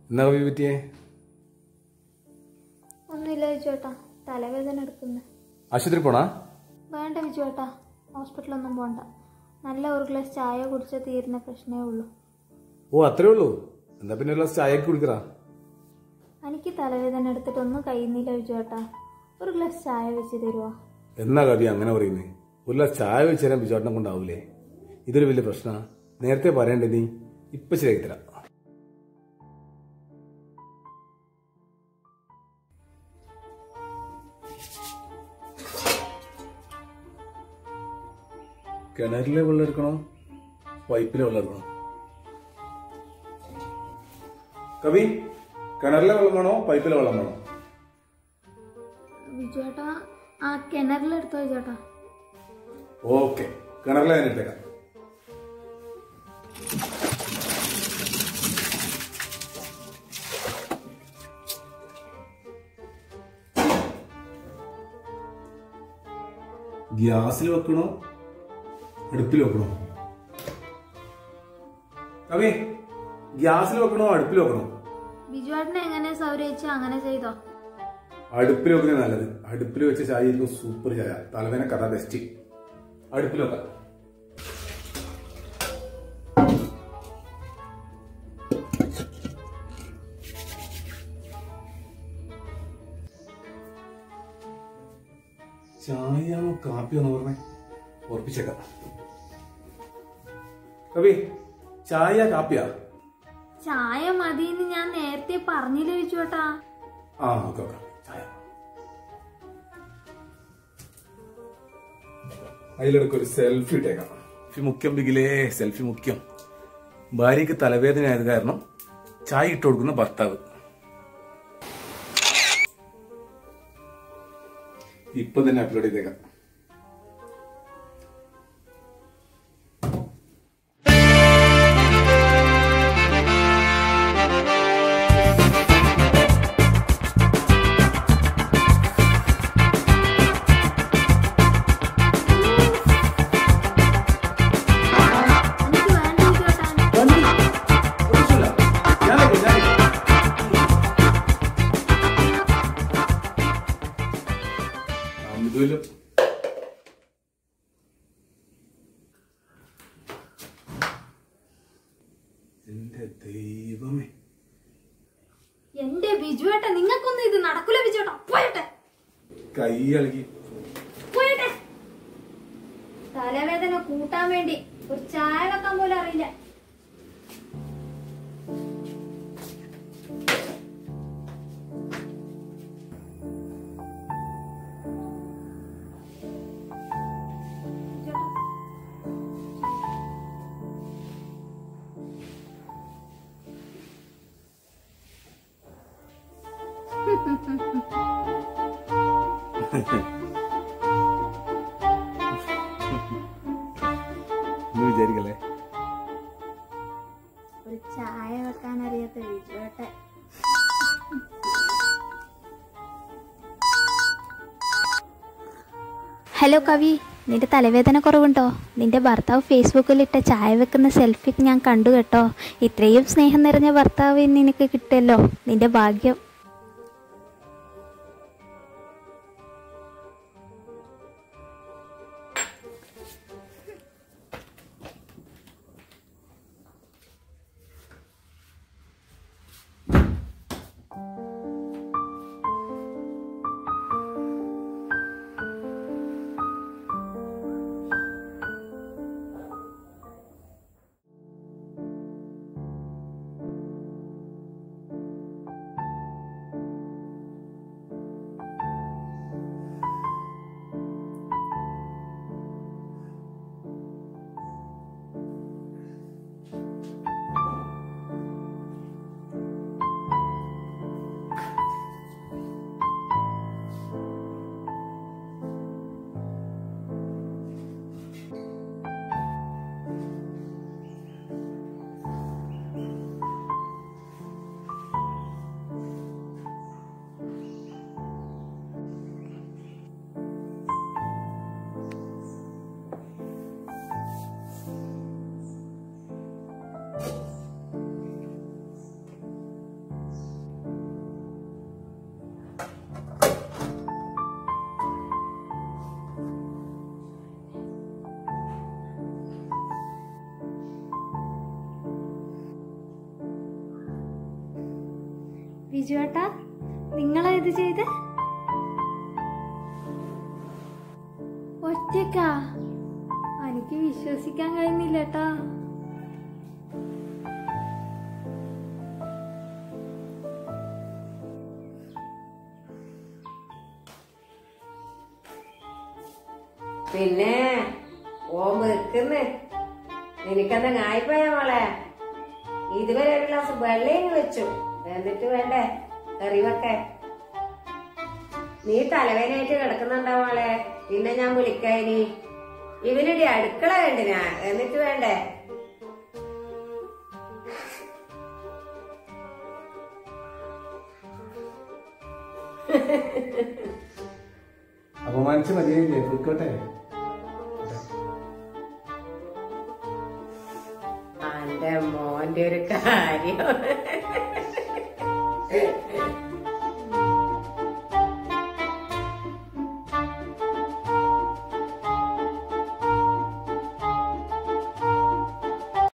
എന്നാ കവി പറ്റിയേ? ഒന്നുമില്ല വിജുവേട്ടാ, തലവേദന എടുക്കുന്നു. ആശുപത്രി പോണാ? വേണ്ട വിജുവേട്ടാ, ഹോസ്പിറ്റലൊന്നും പോണ്ട. നല്ല ഒരു ഗ്ലാസ് ചായ കുടിച്ചാൽ തീരുന്ന പ്രശ്നമേ ഉള്ളൂ. ഓ അത്രേ ഉള്ളൂ? എന്നാ പിന്നെ ഒരു ഗ്ലാസ് ചായ കുടിക്കറാ. എനിക്ക് തലവേദന എടുത്തിട്ടൊന്നും കഴിയുന്നില്ല വിജുവേട്ടാ, ഒരു ഗ്ലാസ് ചായ വെച്ച് തരുമോ? എന്നാ കവി അങ്ങനെ പറയുന്നേ? ഒരു ഗ്ലാസ് ചായ വെച്ച് തരാൻ ബിജുവേട്ടനെ കൊണ്ടാവൂലേ? ഇതൊരു വലിയ പ്രശ്നമാണ്. നേരത്തെ പറയണ്ടേ നീ? ഇപ്പൊ ശരിയാക്കി തരാം. കിണറിലെ വെള്ളം എടുക്കണോ പൈപ്പിലെ വെള്ളം എടുക്കണോ? കവി, കിണറിലെ വെള്ളം വേണോ പൈപ്പിലെ വെള്ളം വേണോ? വിജുവേട്ടാ, ആ കിണറിലെടുത്തോ വിജുവേട്ടാ. ഓക്കെ, കിണറിലെ തന്നെ എടുത്തേക്കാം. ഗ്യാസിൽ വെക്കണോ അടുപ്പിൽ വെക്കണോ? കവി, ഗ്യാസിൽ വെക്കണോ അടുപ്പിൽ വെക്കണോ? വിജുവേട്ടനെ എങ്ങനെ സൗകര്യം അങ്ങനെ ചെയ്തോ. അടുപ്പിൽ വെക്കുന്നത് നല്ലത്. അടുപ്പിൽ വെച്ച ചായ ആയിരിക്കും സൂപ്പർ ചായ. തലവേന കഥ ബെസ്റ്റ്. അടുപ്പിൽ വെക്കാം. ചായയാണോ കാപ്പിയാണോ പറഞ്ഞേ? ഉറപ്പിച്ചേക്കാം. കവി, ചായ കാപ്പിയാ? ചായ മതിന്ന് ഞാൻ നേരത്തെ പറഞ്ഞില്ല വിജുവേട്ടാ. ആ ഓക്കെ ഓക്കെ, ചായ. അതിലിടക്ക് ഒരു സെൽഫി ഇട്ടേക്കാം. സെൽഫി മുഖ്യം ബിഗിലേ, സെൽഫി മുഖ്യം. ഭാര്യക്ക് തലവേദന ആയത് കാരണം ചായ ഇട്ട് കൊടുക്കുന്ന ഭർത്താവ്. ഇപ്പൊ തന്നെ അപ്ലോഡ് ചെയ്തേക്കാം. എന്റെ ദൈവമേ, എന്റെ ബിജുവേട്ട, നിങ്ങൾക്കൊന്നും ഇത് നടക്കൂല ബിജുവേട്ട. പോയട്ടെ, കൈ ഇളകി പോയട്ടെ. തലവേദന കൂട്ടാൻ വേണ്ടി ഒരു ചായ വെക്കാൻ പോലും അറിയില്ല. വിചാരിക്കല്ലേ ഒരു ചായ വെക്കാൻ അറിയാത്ത വിജുവേട്ട. ഹലോ കവി, നിന്റെ തലവേദന കുറവുണ്ടോ? നിന്റെ ഭർത്താവ് ഫേസ്ബുക്കിലിട്ട ചായ വെക്കുന്ന സെൽഫി ഞാൻ കണ്ടു കേട്ടോ. ഇത്രയും സ്നേഹം നിറഞ്ഞ ഭർത്താവ് നിനക്ക് കിട്ടുമല്ലോ, നിന്റെ ഭാഗ്യം. ബിജുവേട്ടാ, നിങ്ങളാ ഇത് ചെയ്ത്? ഒറ്റക്കാ? എനിക്ക് വിശ്വസിക്കാൻ കഴിയുന്നില്ലേട്ടാ. പിന്നെ ഓൻ വെക്കുന്നേ നിനക്കെന്താ ഞായിപ്പോയ മോളെ? ഇതുവരെ ഒരു ഗ്ലാസ് വെള്ളയും വെച്ചു, എന്നിട്ട് വേണ്ടേ കറിവൊക്കെ? നീ തലവേനായിട്ട് കിടക്കുന്നുണ്ടാ മോളെ? പിന്നെ ഞാൻ വിളിക്കാനി. ഇവനൊരു അടുക്കള കണ്ടിനാ, എന്നിട്ട് വേണ്ടേ? അപമാനിച്ച് മതിയായില്ലേ? പോയിക്കോട്ടെ. എന്റെ മോന്റെ ഒരു കാര്യം